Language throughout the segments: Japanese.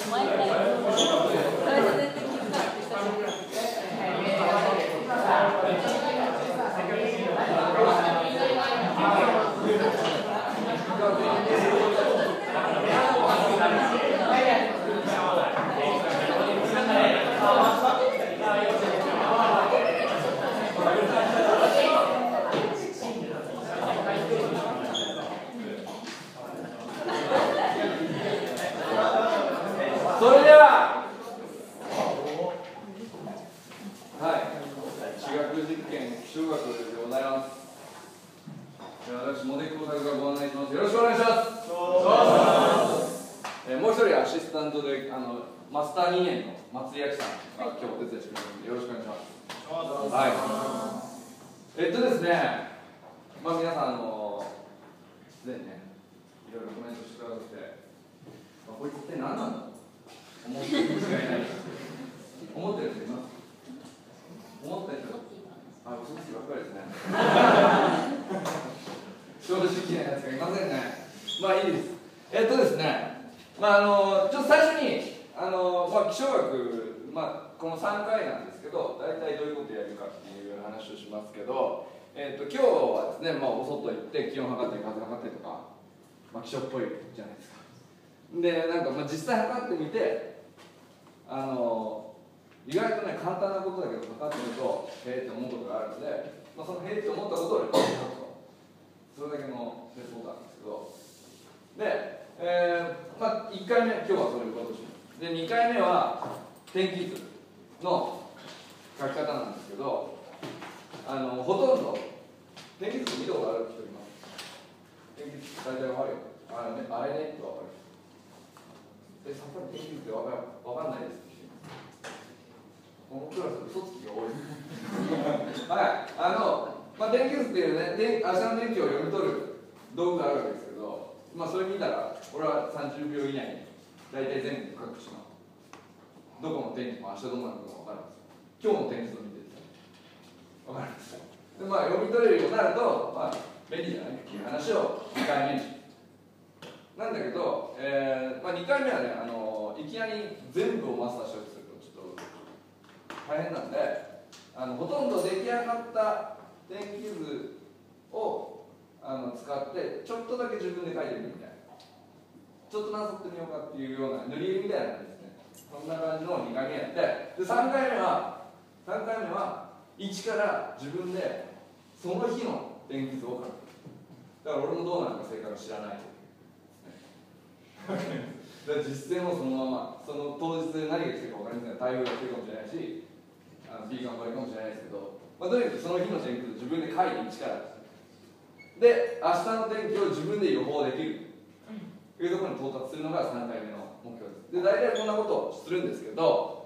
それでは、地学実験気象学でございます。私、茂木工作がご案内します。よろしくお願いします。もう一人アシスタントでマスター2年の松井明さんが今日お手伝いしてくれるのでよろしくお願いします。はい。ですね、皆さんすでにね、いろいろコメントしてくださって、こいつって何なんだと思ってる人がいない。思ってる人います？思ってる人？嘘つきばっかりですね。正直なやつがいませんね。いいです。ですね、ちょっと最初に気象学、この3回なんですけど、大体どういうことやるかっていう話をしますけど、今日はですね、お外行って気温測ったり風測ったりとか、気象っぽいじゃないですか。で、実際測ってみて、意外とね、簡単なことだけど測ってみると、へえって思うことがあるので、そのへえって思ったことをレポートすると。それだけのレポートなんですけど。で、1回目、今日はそういうことをします。で、2回目は、天気図の書き方なんですけど、ほとんど、天気図見たことある人います？天気図大体わかるよ。あれねってわかる。さっぱり天気図ってわかんないです。このクラス嘘つきが多い。天気図っていうね、明日の天気を読み取る道具があるわけですけど、それ見たら、俺は30秒以内に大体全部書くします。どこの天気も明日どうなるのか分かるんですよ。今日の天気図を見て分かるんですよ。で、読み取れるようになると、便利じゃないっていう話を2回目に。なんだけど、2回目はね、いきなり全部をマスターしようとするとちょっと大変なんで、ほとんど出来上がった天気図を使ってちょっとだけ自分で書いてみるみたいな、ちょっとなぞってみようかっていうような塗り絵みたいなですね、そんな感じの2回目やって、で3回目は1から自分でその日の天気図を書く。だから俺もどうなるか正確に知らない。だから実践もそのまま、その当日何が来てるか分かりません。台風が来てるかもしれないし、ピーカンバレかもしれないですけど、とにかくその日の天気図を自分で書いて1からで、明日の天気を自分で予報できるというところに到達するのが3回目の目標です。で、大体こんなことをするんですけど、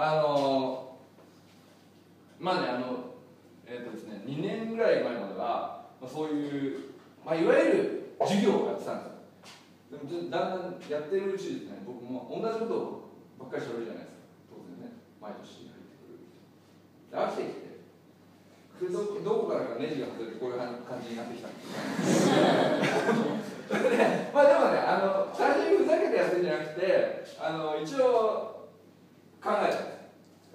ですね、2年ぐらい前までは、そういう、いわゆる授業をやってたんですよ。でもだんだんやってるうちですね、僕も同じことばっかりしゃべるじゃないですか。当然ね、毎年入ってくる。で、飽きてきて、どこからかネジが外れてこういう感じになってきたんですでもね、単純にふざけてやってるんじゃなくて、一応考えたんです。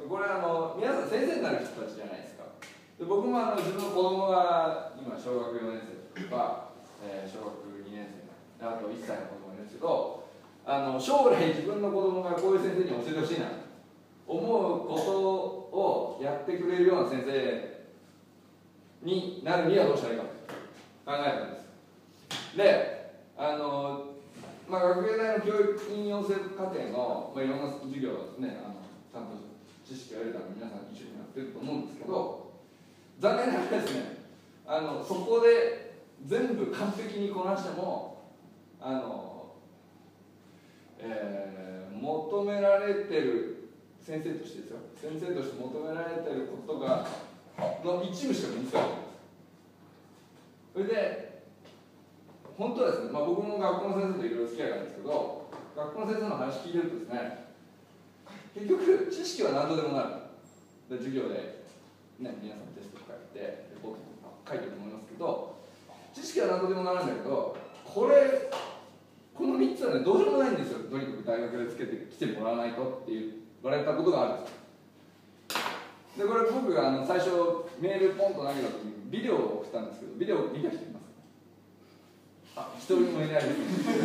これ皆さん先生になる人たちじゃないですか。で、僕も自分の子供が今小学4年生とか、小学2年生で、あと1歳の子供がいるんですけど、将来自分の子供がこういう先生に教えてほしいなと思うことをやってくれるような先生になるにはどうしたらいいかと考えたんです。で、学芸大の教育引用生課程の、いろんな授業をですね、ちゃんと知識を得るために皆さん一緒にやってると思うんですけど、残念ながらですね、そこで全部完璧にこなしても求められてる先生としてですよ、先生として求められてることがの一部しか身につかない。それで本当はですね、僕も学校の先生といろいろ付き合いがあるんですけど、学校の先生の話聞いてるとですね、結局知識は何とでもなる。で、授業で、皆さんテスト書いてレポート書いてると思いますけど、知識は何とでもなるんだけど、これこの3つはねどうしようもないんですよ。とにかく大学でつけてきてもらわないとって言われたことがあるんです。でこれ僕が最初メールポンと投げた時にビデオを送ったんですけど、ビデオ見た人いますか？あ、一人もいないです。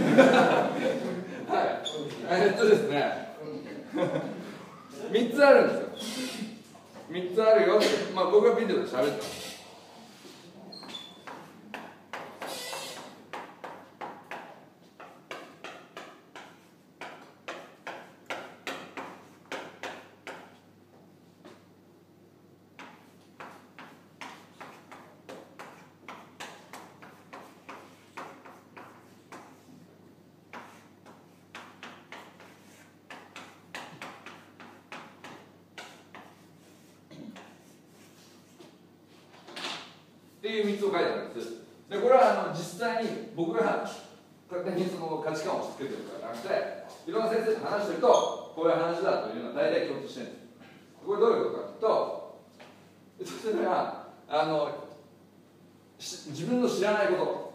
はいですね3つあるんですよ。3つあるよって、僕がビデオで喋った。っていう3つを書いてあるんです。でこれは実際に僕が勝手にその価値観を押し付けてるからじゃなくて、いろんな先生と話してるとこういう話だというのは大体共通してるんです。これどういうことかというと、それは自分の知らないこと、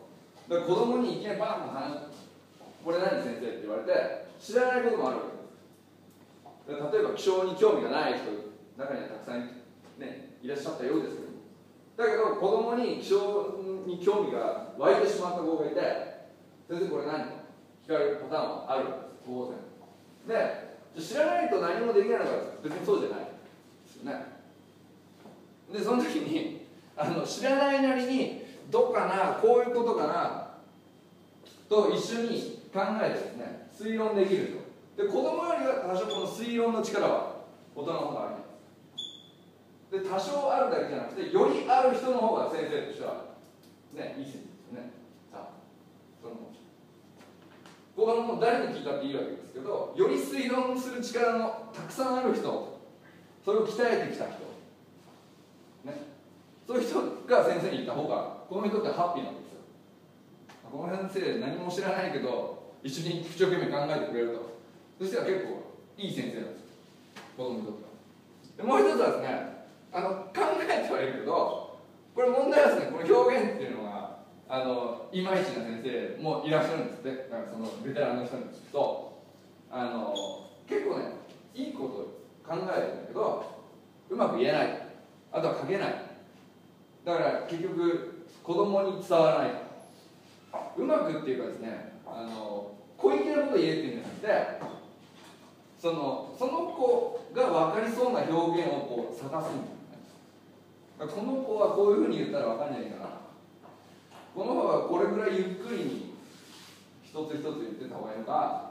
だから子供にいきなりバーンと話これ何先生って言われて知らないこともあるわけです。例えば気象に興味がない人中にはたくさん、ね、いらっしゃったようですけど、だけど子供に気象に興味が湧いてしまった子がいて、先生これ何と聞かれるパターンはあるわけです、当然。で、知らないと何もできないのか別にそうじゃないですよね。でその時に知らないなりにどうかな、こういうことかなと一緒に考えてですね、推論できると。で子供よりは多少この推論の力は大人の方があります。で多少あるだけじゃなくて、よりある人の方が先生としてはね、いい先生ですよね。さあこれはもう誰に聞いたっていいわけですけど、より推論する力のたくさんある人、それを鍛えてきた人、ね、そういう人が先生に言った方がこの人ってハッピーなんですよ。この先生何も知らないけど一緒に一生懸命考えてくれると、そしたら結構いい先生なんですよ、子供にとっては。でもう一つはですね、考えてはいるけど、これ問題はですね、この表現っていうのがいまいちな先生もいらっしゃるんですって。だからそのベテランの人に聞くと結構ね、いいことを考えるんだけどうまく言えない、あとは書けない、だから結局子供に伝わらない、うまくっていうかですね、小粋なことを言えっていうんじゃなくて、その子が分かりそうな表現をこう探すんです。この子はこういうふうに言ったら分かんないかな、この子はこれぐらいゆっくりに一つ一つ言ってた方がいいのか、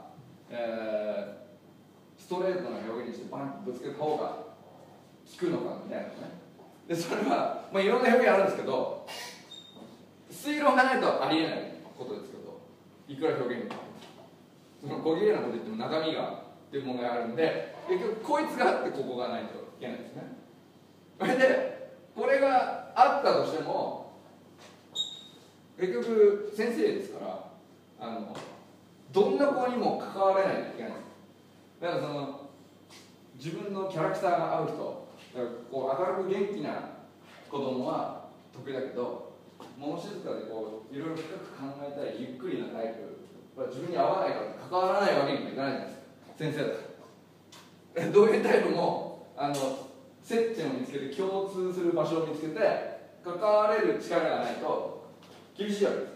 ストレートな表現にしてバンとぶつけた方が効くのかみたいなね。でそれは、いろんな表現あるんですけど、推論がないとありえないことですけど、いくら表現がその小綺麗なこと言っても中身がっていうものがあるんで、結局こいつがあってここがないといけないですね。それでこれがあったとしても結局先生ですからどんな子にも関われないといけないんです。だからその自分のキャラクターが合う人、だからこう明るく元気な子供は得意だけど、物静かでこういろいろ深く考えたりゆっくりなタイプは自分に合わないから関わらないわけにもいかないじゃないですか、先生だからどういうタイプも接点を見つけて共通する場所を見つけて関われる力がないと厳しいわけです。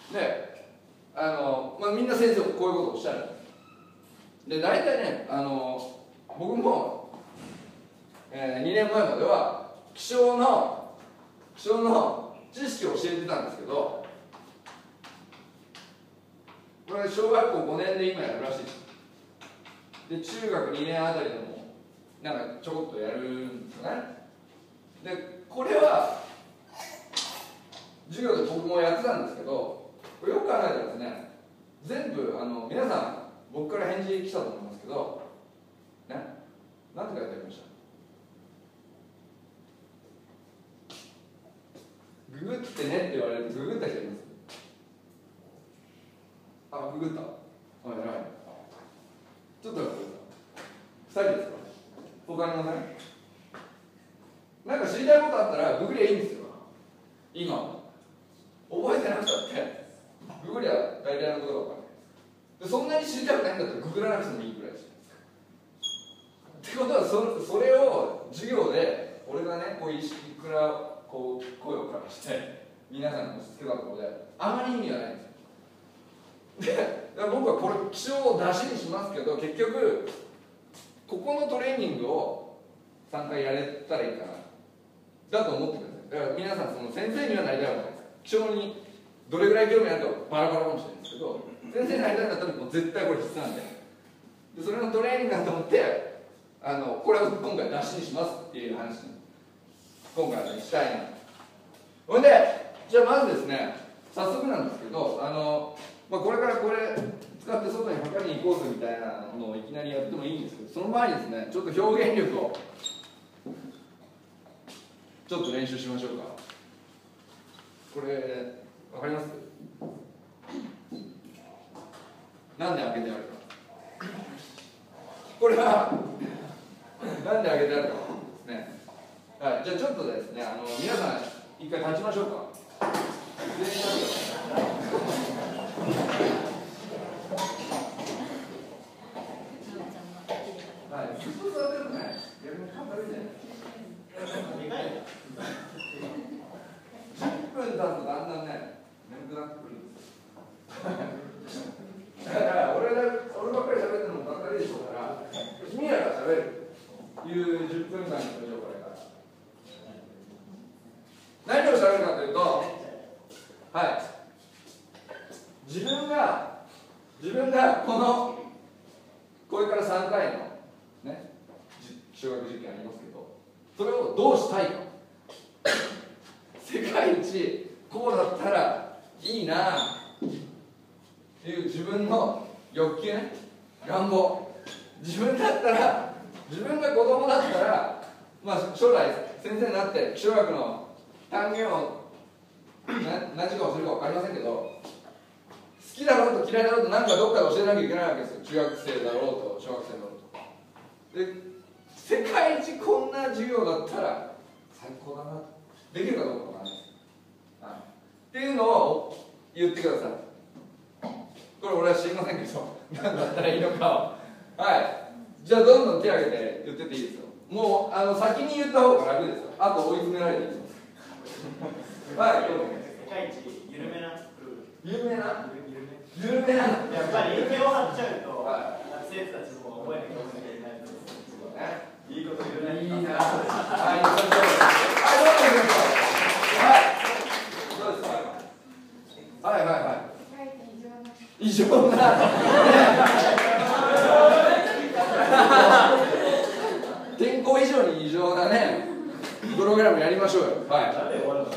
でみんな先生もこういうことをおっしゃるんです。で大体ね僕も、2年前までは気象の知識を教えてたんですけど、これ小学校5年で今やるらしいです。で中学2年あたりでもなんかちょこっとやるんですよね。でこれは授業で僕もやってたんですけど、これよく考えたらですね、全部皆さん僕から返事来たと思いますけどね、何て書いてありました？ググってねって言われるとググった人います？あ、ググった。あ、偉い。ちょっと待ってください。2人ですか？他にもない？なんか知りたいことあったらググりゃいいんですよ。今覚えてなくたってググりゃ大体のことが分かる。 なくてもいいぐらいじゃないですか。ってことはそれを授業で俺がねこういくらこう声をかけして皆さんに押し付けたところであまり意味がないんですよ。で僕はこれ気象を出しにしますけど、結局ここのトレーニングを3回やれたらいいかなだと思ってください。だから皆さんその先生にはなりたいわけですか。気象にどれぐらい興味あるかバラバラかもしれないんですけど、先生になりたいんだったらもう絶対これ必須なんで、それのトレーニングだと思ってこれを今回出しにしますっていう話に今回はしたいな。ほんでじゃあまずですね、早速なんですけどこれからこれ使って外に測りに行こうぜみたいなのをいきなりやってもいいんですけど、その前にですねちょっと表現力をちょっと練習しましょうか。これわかります？なんで開けてあるか。これはなんで開けてあるかですね。はい、じゃあちょっとですね皆さん一回立ちましょうか。全員立ってください。はい、ずっと座ってるとね、逆に肩軽いじゃないですか。10分経つとだんだんね、眠くなってくるんですよ。だから俺ばっかり喋ってるのもばっかりでしょうから、君らが喋るという10分間にしましょう、これから。何を喋るかというと、はい、自分がこれから3回のね、小学実験ありますけど、それをどうしたいか。世界一こうだったらいいなっていう自分の欲求ね、願望。自分が子供だったら、将来先生になって小学の単元を何時間をするか分かりませんけど、好きだろうと嫌いだろうと何かどっかで教えなきゃいけないわけですよ。中学生だろうと小学生だろうと。で世界一こんな授業だったら最高だな、できるかどうかわからないです、っていうのを言ってください。これ俺は知りませんけど何だったらいいのかを。はい、じゃあどんどん手を挙げて言ってっていいですよ。もう先に言った方が楽ですよ。あと追い詰められていきますはい、どうぞ。 世界一緩めなルール。 緩めなやっぱり影響を張っちゃうと、生徒たちも覚えなきゃいけないです。いいこと言うね。 いいな。はい、どうぞ行きましょう。はい。どうですか。はいはいはい。異常な。天候以上に異常なね。プログラムやりましょうよ。はい。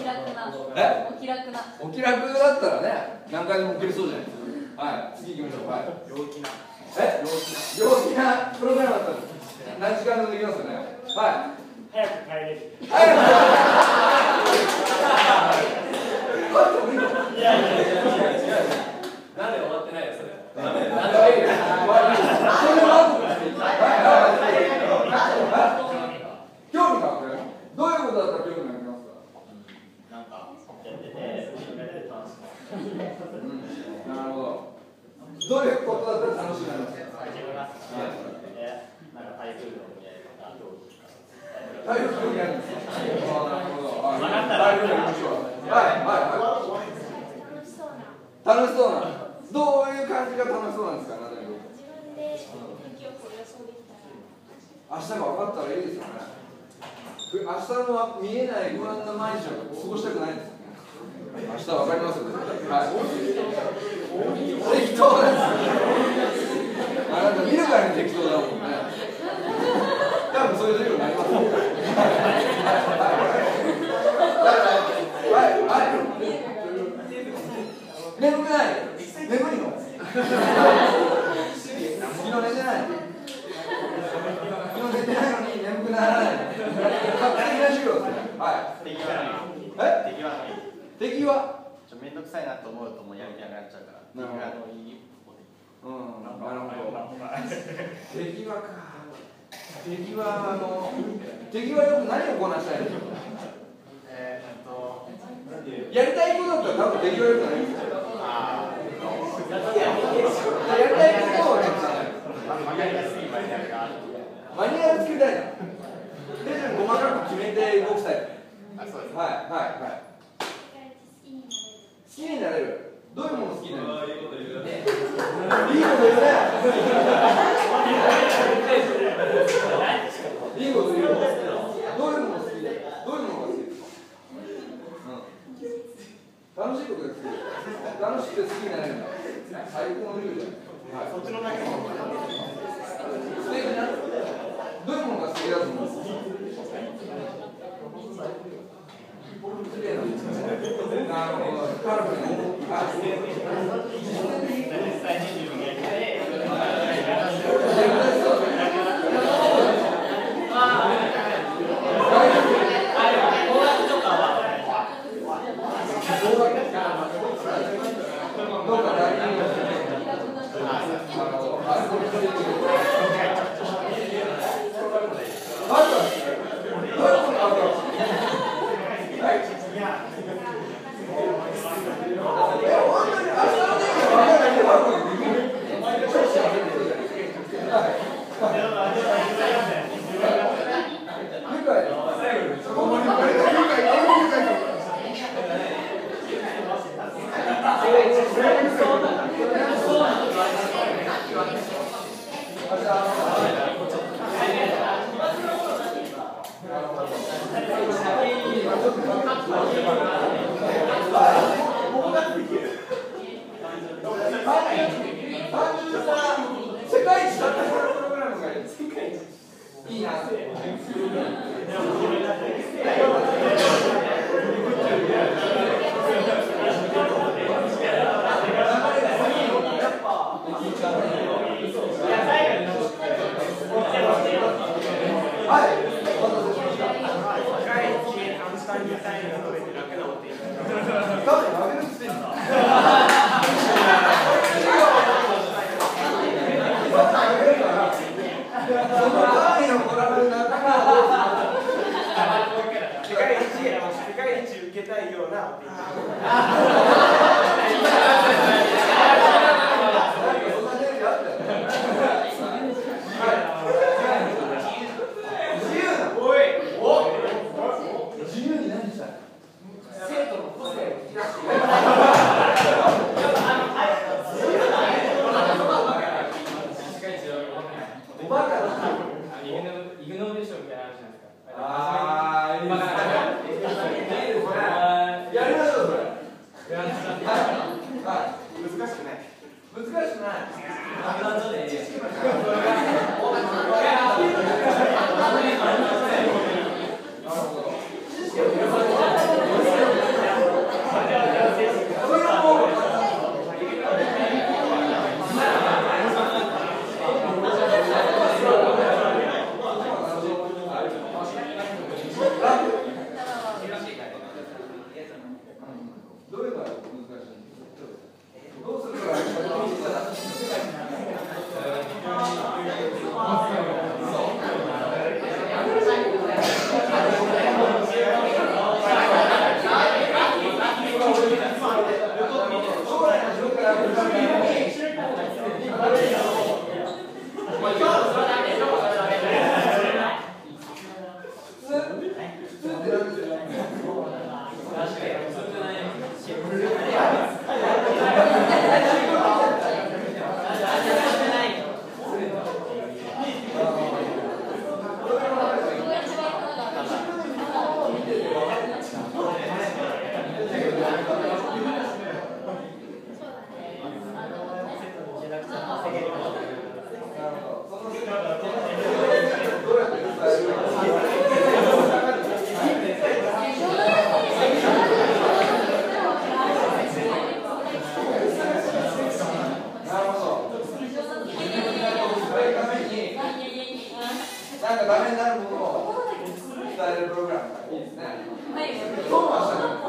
お気楽だったらね、何回でも起きれそうじゃないですか。はい。次行きましょう。はい。陽気なプログラムだったら何時間でもできますよね。はい。 早く帰れる。いやなんで終わってないですね。 興味がある。どういうことだったら興味がありますか。 なんかやってて楽しい。 なるほど。どういうことだったら楽しいなりますか。台風興味あるんですか。なるほど。台風やりましょう。楽しそうな。どういう感じが楽しそうなんですか。あなたに。明日が分かったらいいですよね。明日の見えない不安な毎日を過ごしたくないですよね。明日分かりますよね。はい。適当なんですよ。あなた見るからに適当だもんね。多分そういう授業になりますよ。眠くない。眠いの。昨日寝てない。寝てないのに眠くならない。画期的な授業ですね。はい。敵はめんどくさいなと思うともうやりたくなっちゃうから。 なるほど。なるほど。敵はか。敵はよく何をこなしたいの。やりたいことだったら多分敵はよくないんですよ。やりたいことをね、 マニュアル作りたいな。手順細かく決めて動くタイプ。はいはいはい。好きになれる。どういうもの好きになる？いいこと言うね。いいこと言うね。いいこと言う。どういうもの好きで？どういうものが好きですか？楽しいことが好き。楽しくて好きになれるんだ。最高のルールだよ。はい。そっちのだけ。素敵な。どういうものが好きだと思います？綺麗な。なるほど。カラフルな。世界一だったプログラムがいい。いいな。なんかダメになるものを伝えるプログラムがいいですね。そうはしたら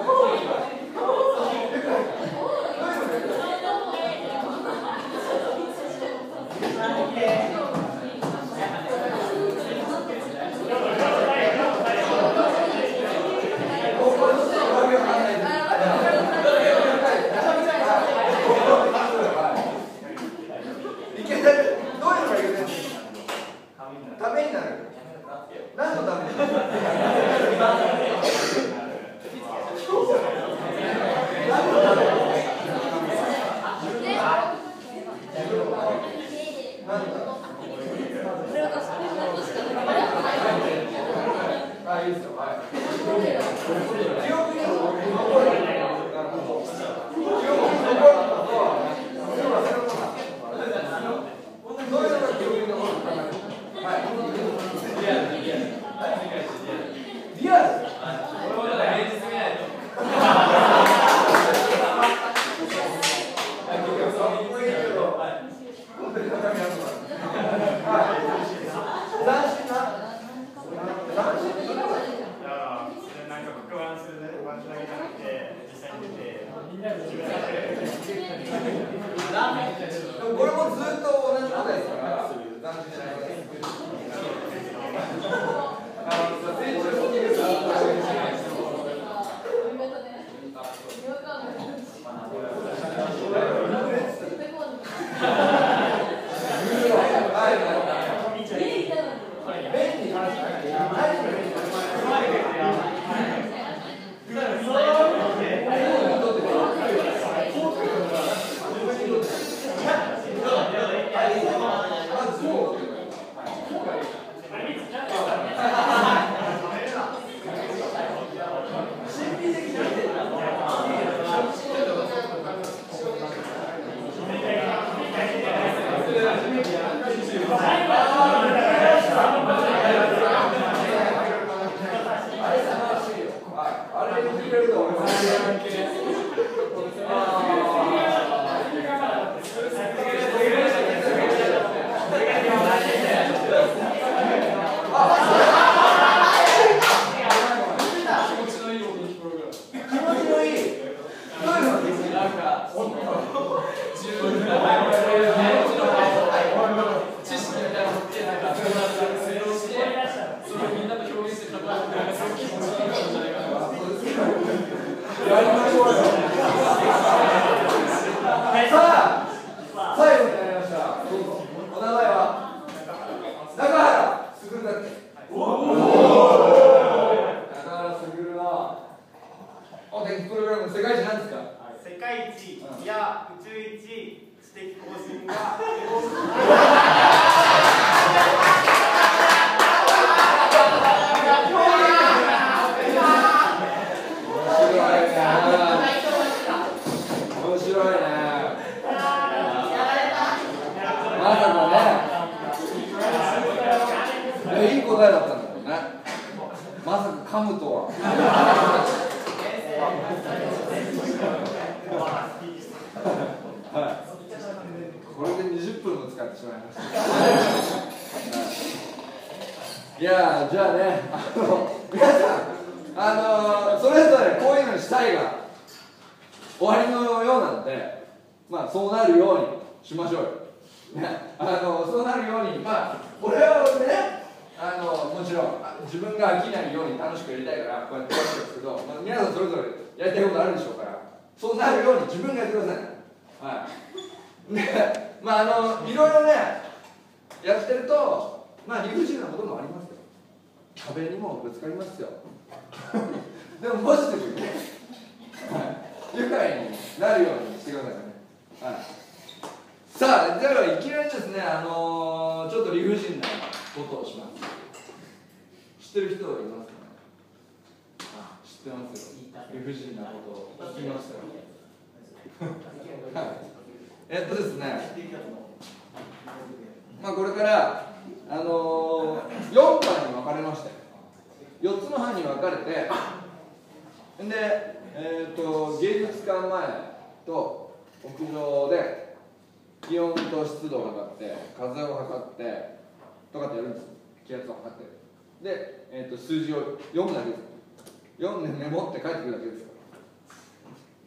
いけない。どういうのがいけない？ これもずっと同じことですから、斬新じゃないです。いい答えだったんだけどね。まさか噛むとは。これで20分も使ってしまいました。いやじゃあね、皆さん、それぞれこういうのにしたいが終わりのようなので、まあそうなるようにしましょうよ。ね、そうなるように、まあこれはね、もちろん自分が飽きないように楽しくやりたいからこうやってやるんですけど、まあ、皆さんそれぞれやりたいことあるでしょうから、そうなるように自分がやってください。はい。で、まあいろいろねやってると、まあ理不尽なこともありますよ。壁にもぶつかりますよ。でもポジティブにね、愉快になるようにしてくださいね。はい。さあ、ではいきなりですね、ちょっと理不尽なことをします。知ってる人はいますかね。知ってますよ。理不尽なことを聞きましたよ。はい。ですね、まあこれから4班に分かれまして、4つの班に分かれて、で、芸術館前と屋上で気温と湿度を測って風を測ってとかってやるんです。気圧を測ってで、数字を読むだけです。読んでメモって帰ってくるだけですから。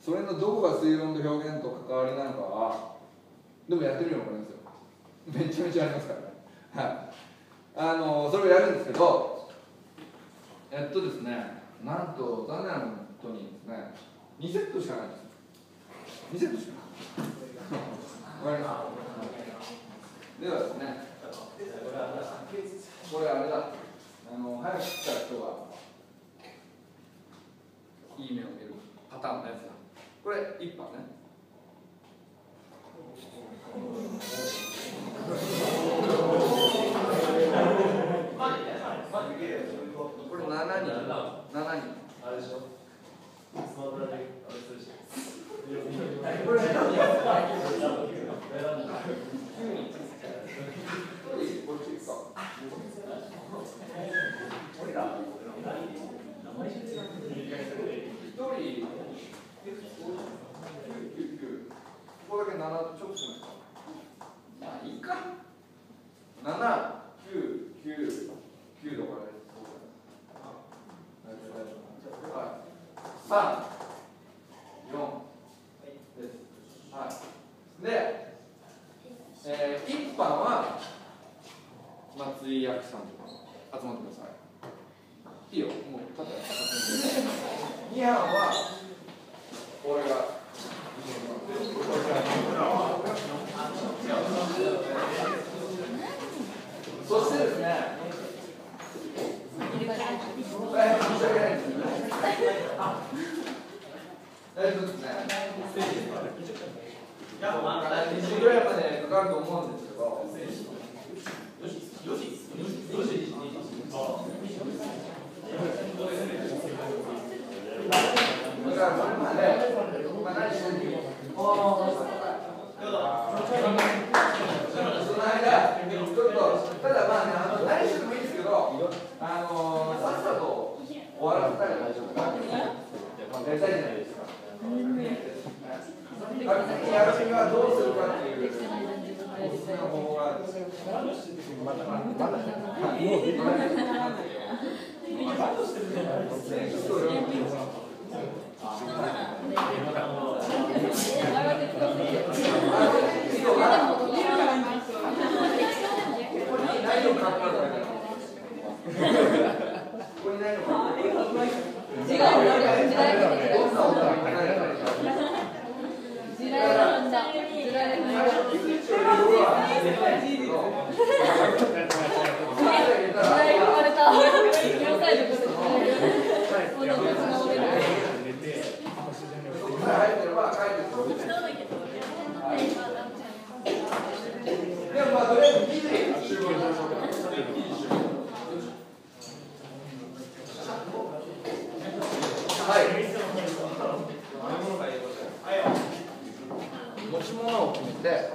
それのどこが推論と表現と関わりなのかはでもやってみれば分かりますよ。めちゃめちゃありますからね。はい。それをやるんですけど、ですね、なんと残念なことにですね、2セットしかないんです。2セットしかない。わかります。ではですね、これあれだ。 早く来た人がいい目を見るパターンのやつだ。これ1波ね。これ7人。あれでしょ。これここだけ7ちょっとしますか。まあいいか。7、9、9、9度からです。3、4です。はい。で、1班は松井役さんとか集まってください。いいよ、もうただ2班は俺が。そしてですね、2時ぐらいまでかかると思うんですけど、だからこれまで、何してるその間、ちょっと、ただまあね、何してもいいですけど、さっさと終わらせたら大丈夫か。やりたいじゃないですか。やるにはどうするかっていう、おすすめの方法があるんですよ。持ち物を決めて、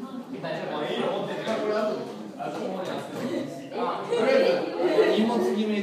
荷物決め